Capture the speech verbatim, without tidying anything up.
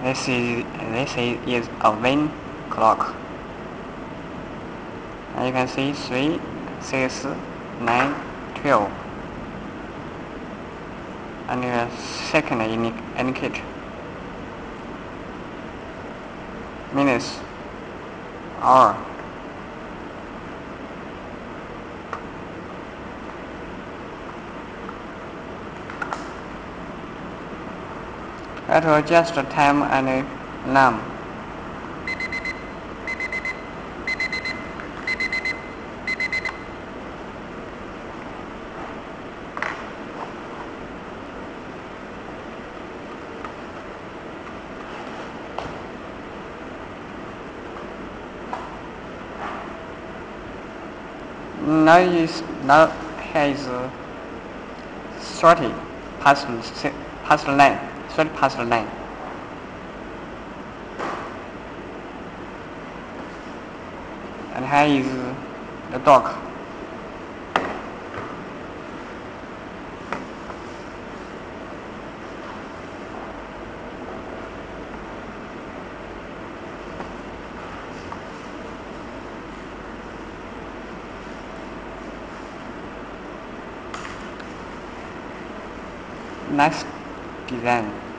This is this is, is a wind clock. And you can see three, six, nine, twelve. And the second indicator. Minutes, hour. That will adjust the time and alarm. Now is now here is thirty past past nine, thirty past nine. And here is the dog. Nice design.